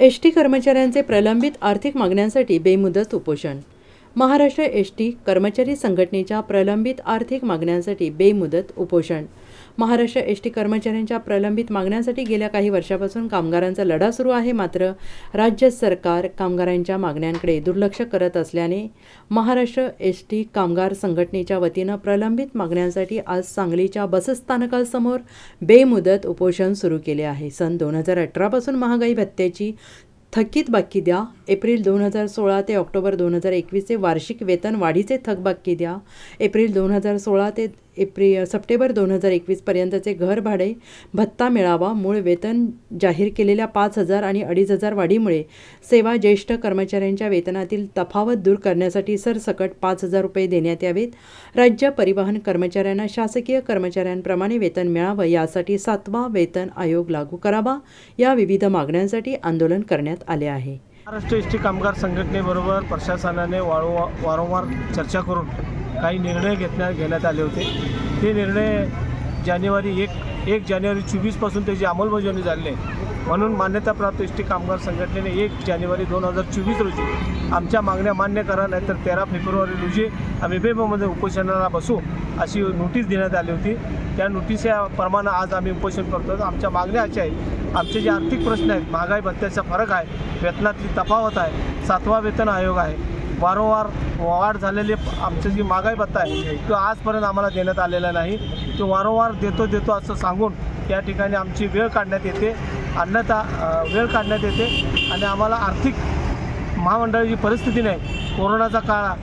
ST कर्मचाऱ्यांचे प्रलंबित आर्थिक मागण्यांसाठी बेमुदत उपोषण। महाराष्ट्र एसटी कर्मचारी संघटनेच्या प्रलंबित आर्थिक मागण्यांसाठी बेमुदत उपोषण। महाराष्ट्र एसटी कर्मचाऱ्यांच्या प्रलंबित मागण्यांसाठी गेल्या काही वर्षापासून कामगारांचा लढा सुरू आहे। मात्र राज्य सरकार कामगारांच्या मागण्यांकडे दुर्लक्ष करत असल्याने महाराष्ट्र एसटी कामगार संघटनेच्या वतीनं प्रलंबित मागण्यांसाठी आज सांगलीच्या बसस्थानकासमोर बेमुदत उपोषण सुरू केले आहे। सन 2018 पासून महागाई भत्त्याची थकीत बाकी द्या, एप्रिल 2016 ते ऑक्टोबर 2021 चे वार्षिक वेतन वाढीचे थकबाकी द्या, एप्रिल 2016 ते सप्टेंबर 2021 पर्यंतचे घर भाडे भत्ता मिळावा। मूळ वेतन जाहीर केलेल्या 5,000 आणि 2,500 वाढीमुळे सेवा ज्येष्ठ कर्मचाऱ्यांच्या वेतनातील तफावत दूर करण्यासाठी सरसकट 5,000 रुपये देण्यात यावेत। राज्य परिवहन कर्मचाऱ्यांना शासकीय कर्मचाऱ्यांप्रमाणे वेतन मिळावं यासाठी 7वा वेतन आयोग लागू करावा। या विविध मागण्यांसाठी आंदोलन करण्यात आले आहे। महाराष्ट्र एसटी कामगार संघटनेबरोबर प्रशासनाने वारंवार चर्चा करून काही निर्णय घेण्यात आले होते। ते निर्णय जानेवारी 1 जानेवारी 24 पासून त्याची अंमलबजावणी झाली आहे। म्हणून मान्यताप्राप्त एसटी कामगार संघटनेने 1 जानेवारी 2024 रोजी आमच्या मागण्या मान्य करा, नाहीतर 13 फेब्रुवारी रोजी आम्ही बेमुदत उपोषणाला बसू अशी नोटीस देण्यात आली होती। त्या नोटीसप्रमाणे आज आम्ही उपोषण करतो। आमच्या मागण्या अशा आहेत, आमचे जे आर्थिक प्रश्न आहेत, महागाई भत्त्याचा फरक आहे, वेतनातली तफावत आहे, 7वा वेतन आयोग आहे, वारंवार वाढ झालेली आमची जी महागाई भत्ता आहे तो आजपर्यंत आम्हाला देण्यात आलेला नाही। तो वारंवार देतो असं सांगून या ठिकाणी आमची वेळ काढण्यात येते, अन्यथा वेळ काढण्यात येते आणि आम्हाला आर्थिक महामंडळाची परिस्थिती नाही, कोरोनाचा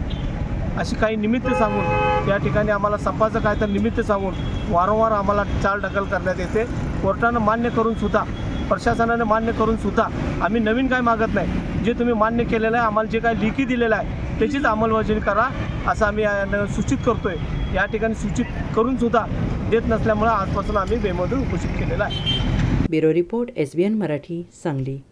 काळ अशी काही निमित्त सांगून या ठिकाणी आम्हाला संपाचं काय तर निमित्त सांगून वारंवार आम्हाला चालढकल करण्यात येते। कोर्टानं मान्य करून सुद्धा, प्रशासनाने मान्य करून सुद्धा आम्ही नवीन काय मागत नाही। जे तुम्ही मान्य केलेलं आहे, आम्हाला जे काय लेखी दिलेलं आहे त्याचीच अंमलबजावणी करा असं आम्ही सूचित करतोय। या ठिकाणी सूचित करून सुद्धा देत नसल्यामुळे आजपासून आम्ही बेमुदत उपोषित केलेलं आहे। Bureau report SBN Marathi, Sangli.